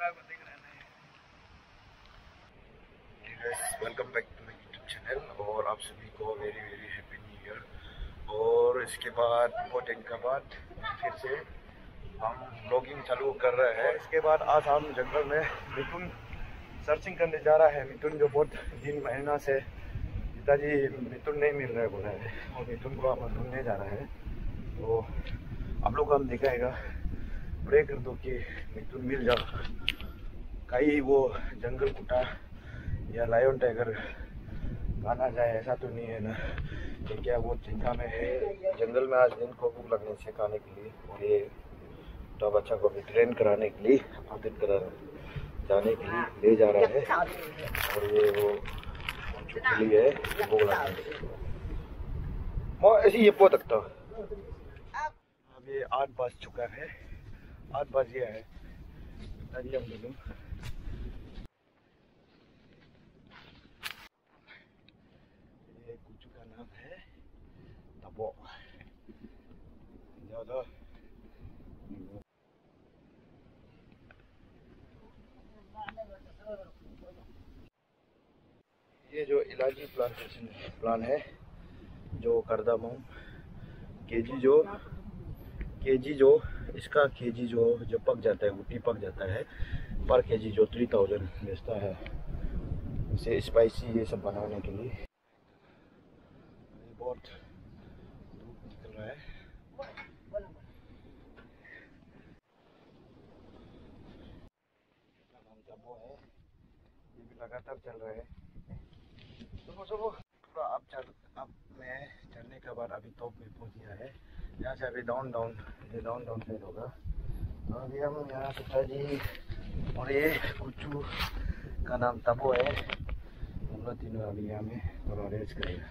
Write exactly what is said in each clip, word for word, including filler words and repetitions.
Welcome back to my YouTube channel और आप सभी को very very happy New Year. और इसके बाद बहुत दिन के बाद फिर से हम ब्लॉगिंग चालू कर रहे हैं। इसके बाद आज हम जंगल में मिथुन सर्चिंग करने जा रहा है। मिथुन जो बहुत दिन महीना से पिताजी मिथुन नहीं मिल रहे बोला है और मिथुन को हम ढूंढने जा रहे हैं। तो आप लोग को हम दिखाएगा, प्रे कर दो कि मिथुन मिल जाओ। कहीं वो जंगल कुत्ता या लायन टाइगर खाना जाए ऐसा तो नहीं है ना। ये क्या वो चिंता में है। जंगल में आज दिन को भूख लगने से खाने के लिए और ये तो बच्चा को भी ट्रेन कराने के लिए आदित करा जाने के लिए ले जा रहा है। और ये वो चुटली है भूख लगने मैं ऐसे ये पो सकता हूँ। अब ये आठ बज चुका है, आठ बज गया है। अभी हम लोग नाम है तबो। ज़्यादा ये जो इलायची प्लांटेशन प्लान है जो करदामम केजी जो केजी जो इसका केजी जो जो पक जाता है गुटी पक जाता है पर केजी जो थ्री थाउजेंड बेचता है। इसे स्पाइसी ये सब बनाने के लिए बहुत धूप निकल रहा है। तबो है ये भी लगातार चल रहा है। सुबह सुबह पूरा अब चल अब मैं चलने के बाद अभी टॉप में पहुंच गया है। यहाँ से अभी डाउन डाउन ये डाउन डाउन साइड होगा। तो अभी हम यहाँ पिताजी और ये कुचू का नाम तबो है। हम लोग तीनों अभी यहाँ में थोड़ा रेस्ट करेगा।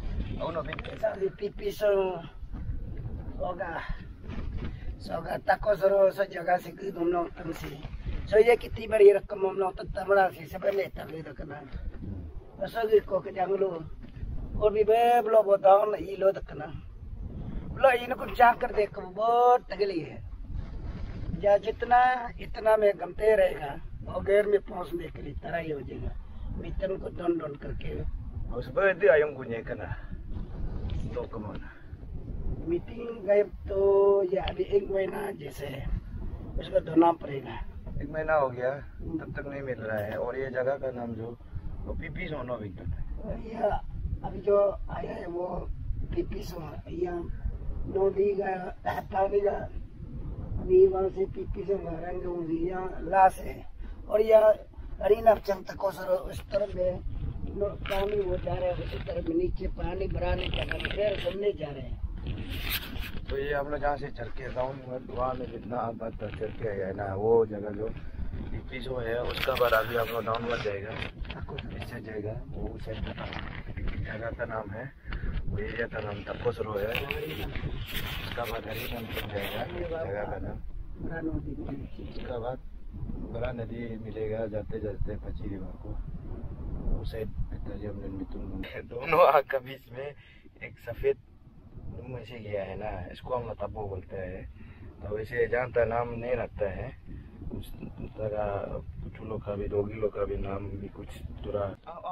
pipiso soga soga tako soro sa jaga se ku dum no tam si so ye kiti bari rakam mom no tat tamra si se pele tar le dakna so ge ko ke janglo और भी बे blow बताओ ना ये लो तक ना blow इनको चाक कर देख बहुत तगली है। या जितना इतना में गमते रहेगा और गैर में पहुंचने के लिए तरह ही हो जाएगा। मित्र को डोन डोन करके उस पर dia yang punya kena तो कमाना मीटिंग गए तो ये अभी एक महीना जैसे है उसको धोना पड़ेगा। एक महीना हो गया तब तक नहीं मिल रहा है। और ये जगह का नाम जो वो पीपी सोनो विक्टन है। ये अभी जो आया है वो पीपी सो यहाँ नोडी का पानी का अभी वहाँ से पीपी सो रंग यहाँ लाश है। और यह अरीना चलता कोसर उस तरफ में पानी वो जा रहे हैं उसी तरफ नीचे पानी भराने का फिर घूमने जा रहे हैं। तो ये हम लोग जहाँ से चल के डाउन वहाँ में जितना बात चल के है ना वो जगह जो पीपी जो है उसका बाद अभी हम लोग डाउन में जाएगा इससे जाएगा वो जगह का नाम है वो एरिया का नाम तपोसरो है। उसका बाद हरिनाम चल जाएगा जगह का नाम। उसका बाद बड़ा नदी मिलेगा जाते जाते पची रिवर को उस साइड पिताजी हमने मिथुन दोनों आग का बीच में एक सफेद रूम ऐसे गया है ना। इसको हम तबो बोलते हैं। तो वैसे जानता नाम नहीं रखता है उस तरह कुछ लोग का भी डोगी लोग का भी नाम भी कुछ थोड़ा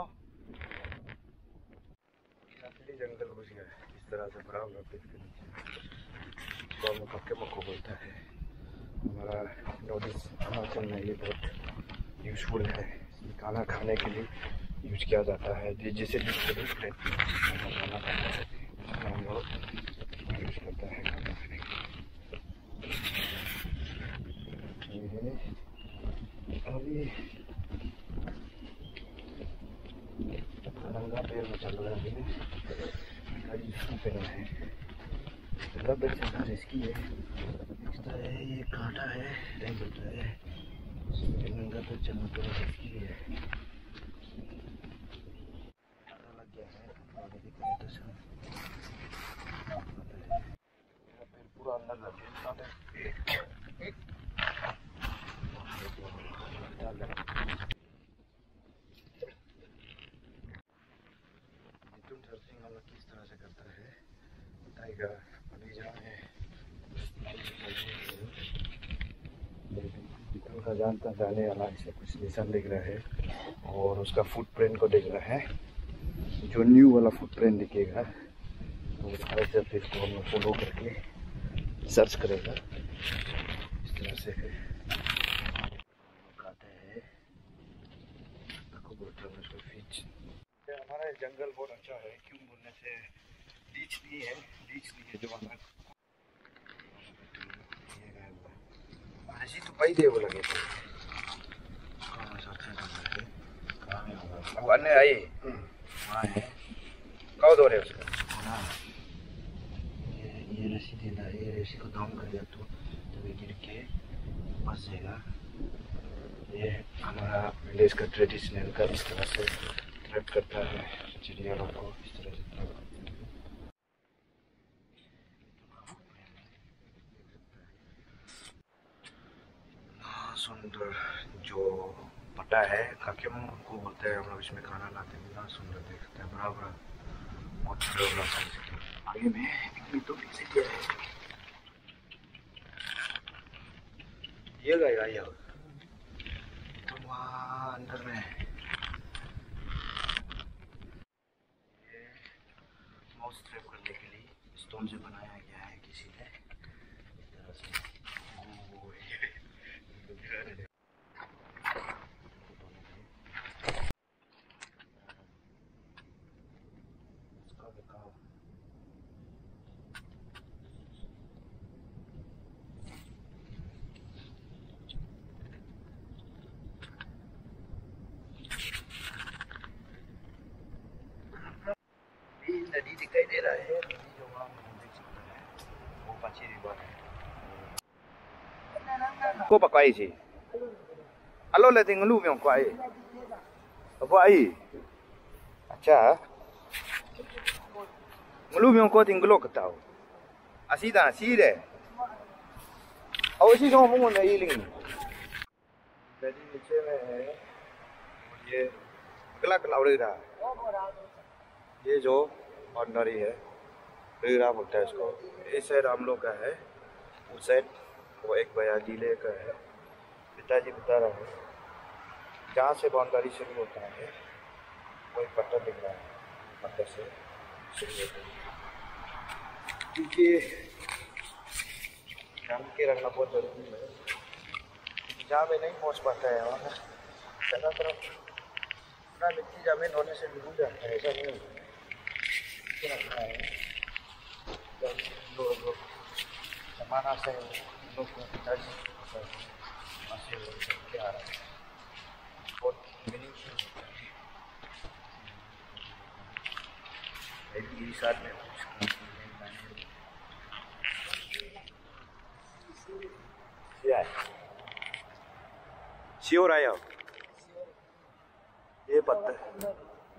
जंगल घुस गया है इस तरह से ब्राउन रपेट के नीचे तो हम पक्के मक्को बोलता है। हमारा नोटिस हिमाचल में ये बहुत यूजफुल है। खाना खाने के लिए यूज किया जाता है जैसे खाना खाता है हम लोग यूज करता है खाना खाने के लिए। अभी नंगा पैर में चल रहा है गाड़ी पहना है। नंगा पैर चलना रिस्की है। ये कांटा है नहीं चलता है नंगा पैर चलना थोड़ा रिस्की है। लग गया है पैर पूरा अंदर लग गया। मिथुन सर्चिंग हम लोग किस तरह से करता है बताएगा। अभी जहाँ है उनका जानता जाने वाला ऐसे कुछ निशान दिख रहा है और उसका फुटप्रिंट को देख रहा है। जो न्यू वाला फुटप्रिंट दिखेगा तो उसका से फिर इसको हम फॉलो करके सर्च करेगा। इस तरह से कहते हैं उसको फीच। हमारा जंगल बहुत अच्छा है, क्यों बोलने से लीच नहीं है, लीच नहीं है जो हमारा ऐसी तो पाई दे वो लगे थे। अब अन्य आई वहाँ है कब दो रहे उसका ये ये रस्सी देना, ये रस्सी को डाउन कर दिया तो तभी गिर के फंस जाएगा। ये हमारा विलेज का ट्रेडिशनल का इस तरह से ट्रैप करता है चिड़िया लोग को, इस तरह से ट्रैप। सुंदर जो पटा है काकेम को बोलते हैं हम लोग, इसमें खाना लाते हैं। बड़ा सुंदर देखता है, बड़ा बड़ा बहुत बड़ा बड़ा साइज। आगे में एक भी तो पीछे क्या है ये गया ये तो वहाँ अंदर में ये माउस ट्रैप करने के लिए स्टोन से बनाया गया है किसी ने इस तरह से। ओ, ये नदी दिखाई दे रहा है, नदी जो वहाँ देख सकते हैं वो पाची रिवर है। को पकाई थी अलो ले ting lu myong kwai apa ai अच्छा nglu myong ko ting glo ka tao asi da si de और इसी गाँव में ना ये लिंग नदी नीचे में है। ये गला गला उड़ रहा है, ये जो ऑर्डनरी है रेगरा बोलता है इसको। इस साइड हम लोग का है, उस साइड वो एक भैया जिले का है। पिताजी बता रहा है जहाँ से बाउंड्री शुरू होता है कोई पत्थर दिख रहा है, पत्थर से शुरू होता है क्योंकि रंग के रखना बहुत जरूरी है। जहाँ में नहीं पहुँच पाता है वहाँ चारों तरफ पूरा मिट्टी जमीन होने से डूब जाता है, ऐसा नहीं होता रखना है। लोग लोग जमाना से लोग को पिताजी क्या आ रहा है बहुत मीनिंगफुल होता है। एक साथ में कुछ क्या है श्योर आया ये पत्थर,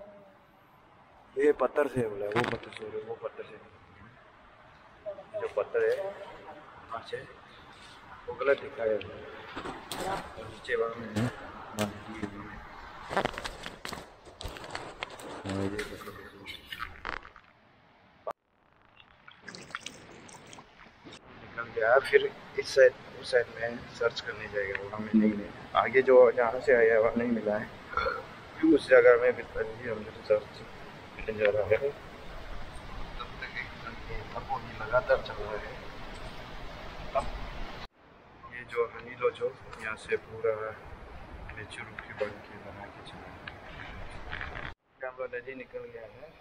ये पत्थर से बोला वो पत्थर से वो पत्थर से जो पत्थर है वहाँ से वो गलत दिखाया और नीचे वहाँ में निकल गया। फिर इस साइड उस साइड में सर्च करने जाएगा, वहाँ में नहीं मिला। आगे जो जहाँ से आया वहाँ नहीं मिला है, फिर उस जगह में भी हमने सर्च जा रहा है। तब तक एक लगातार चल रहा है। अब ये जो हनीलो जो यहाँ से पूरा नेचुरल की बन के बना के चला कैमरा नदी निकल गया है।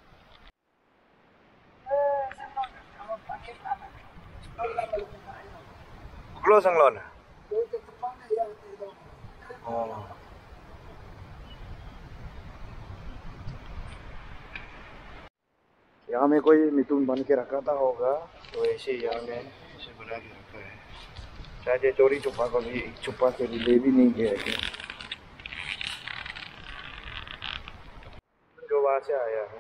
Glo sang lon यहाँ में कोई मिथुन बन के रखा था होगा, तो ऐसे यहाँ में ऐसे बना के रखा है। शायद ये चोरी छुपा को भी छुपा के भी ले भी नहीं गया है जो वहाँ से आया है।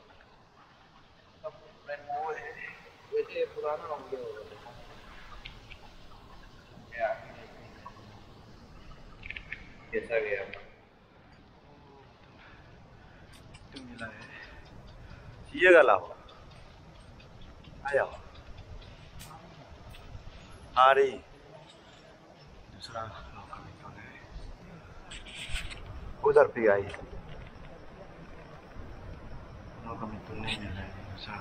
वो है वैसे पुराना हो गया होगा कैसा गया मिला है। ये गला हो आया आ रही दूसरा उधर भी आई कमी तो नहीं मिल रहा है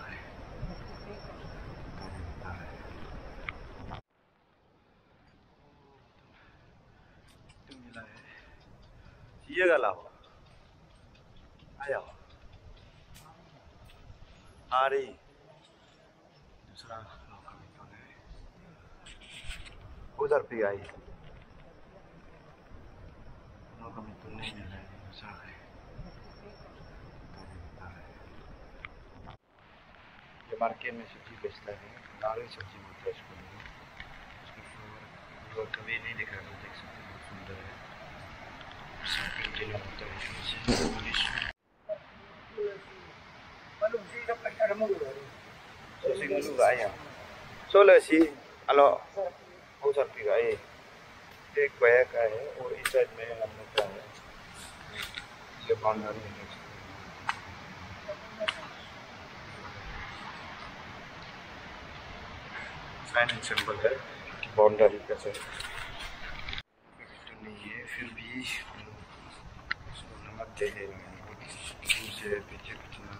ये गला हो आया आ रही दूसरा उधर भी आई कमी तो नहीं मिल रहा है ये मार्केट में सब्जी बेचता है नारियल सब्जी मिलता है इसको उसको कभी नहीं देखा तो देख सकते हैं बहुत सुंदर है सोलह सी हेलो बहुत सारी का ये एक कोया का है और इस साइड में हम लोग का है ये बाउंड्री है साइन एंड सिंबल है बाउंड्री का से नहीं है फिर भी इसको नमक दे देंगे से पीछे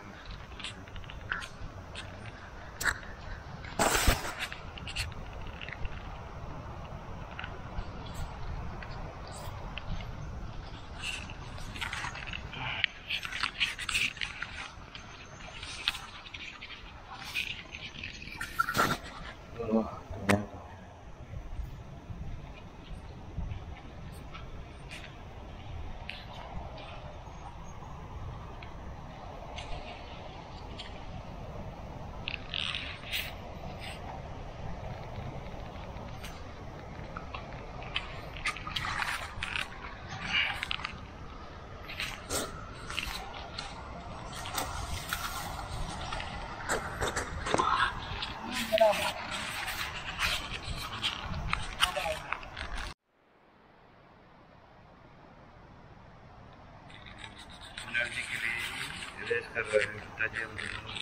एनर्जी के लिए रेस कर रहे हैं ताकि हम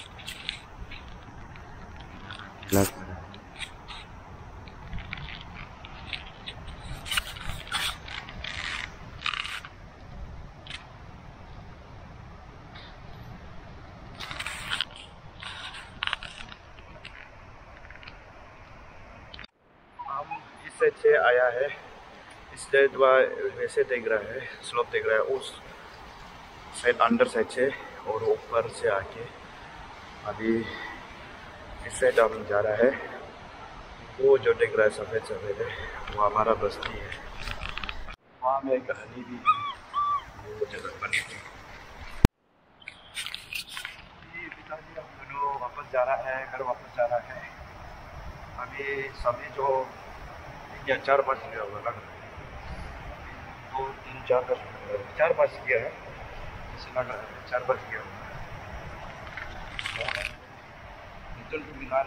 हम इस साइड से आया है इस साइड वैसे देख रहा है स्लोप देख रहा है उस साइड अंदर साइड से और ऊपर से आके अभी इस साइड हम जा रहा है वो जो देख रहा है सफ़ेद सफ़ेद है वो हमारा बस्ती है वहाँ में एक हनी भी है वो जगह बनी थी पिताजी हम दोनों वापस जा रहा है घर वापस जा रहा है अभी सभी जो या चार पाँच गया होगा लग रहा है दो तीन चार बज चार पाँच गया है चार बज गया निकल को मिला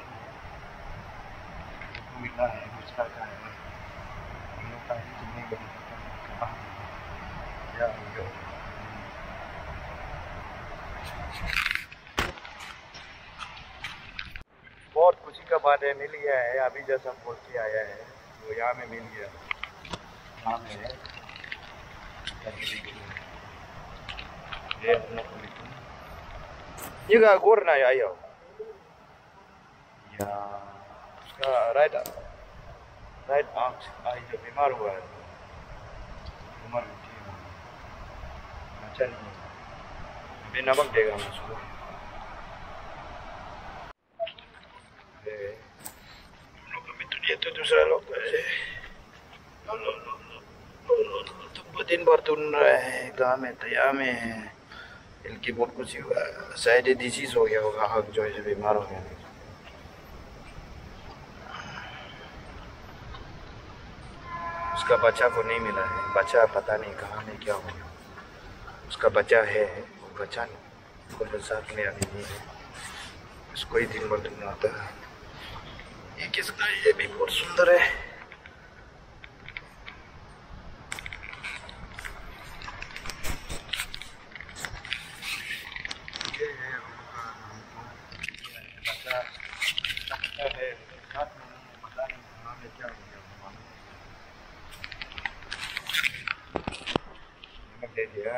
को मिला है उसका का है हम लोग का ही नहीं बनी या बहुत खुशी का बात है मिल गया है अभी जैसा हम बोल के आया है वो यहाँ में मिल गया यहाँ में है ये का गोर ना आया या उसका राइट राइट आंख आई जो बीमार हुआ है उम्र अच्छा नहीं अभी नमक देगा हम उसको ये तो दूसरा लोग तो दिन भर तुम रहे हैं गाँव में तैयार में है इनकी बहुत कुछ हुआ शायद डिजीज हो गया होगा हक जो है बीमार हो गया उसका बच्चा को नहीं मिला है बच्चा पता नहीं कहाँ नहीं क्या हो गया उसका बच्चा है वो बच्चा कोई साथ में अभी नहीं है उसको ही दिन भर तुम आता है ये किसका ये भी बहुत सुंदर है ये है बच्चा बच्चा है साथ में पता नहीं कहाँ में क्या हो गया ले लिया।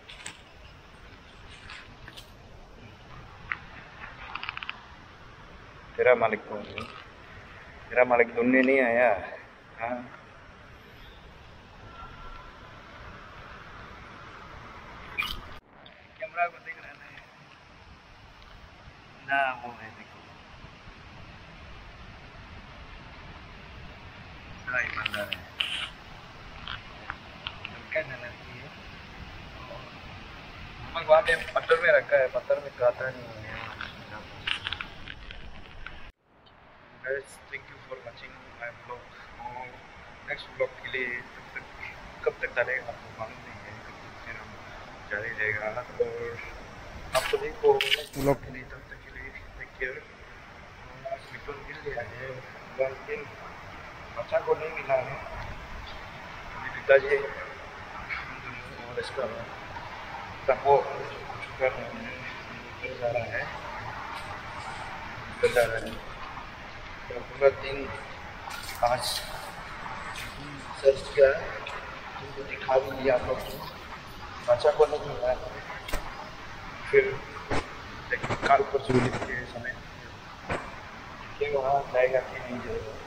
तेरा मालिक कौन है? तेरा मालिक ढूंढने नहीं आया? हाँ, कैमरा को देख रहा है ना, वो है देखो। हाँ, ईमानदार है। क्या लड़की है? हम वहाँ पे पत्थर में रखा है, पत्थर में खाता नहीं है। Guys, thank you for watching my vlog। और नेक्स्ट vlog के लिए तब तक कब तक डालेगा आपको मालूम नहीं है, कब तक फिर हम जारी रहेगा। और आप सभी को नेक्स्ट vlog के लिए तब तक के लिए टेक केयर। विक्रम मिल गया है, लेकिन बच्चा को नहीं मिला है। अभी पिताजी और इसका सबको कर रहे हैं, कर जा रहा है कर जा रहा है तो पूरा दिन आज सर्च किया, तुमको दिखा भी दिया आप लोग को। बच्चा को नहीं मिला है, फिर काल परसों के समय वहाँ जाएगा कि नहीं जाएगा।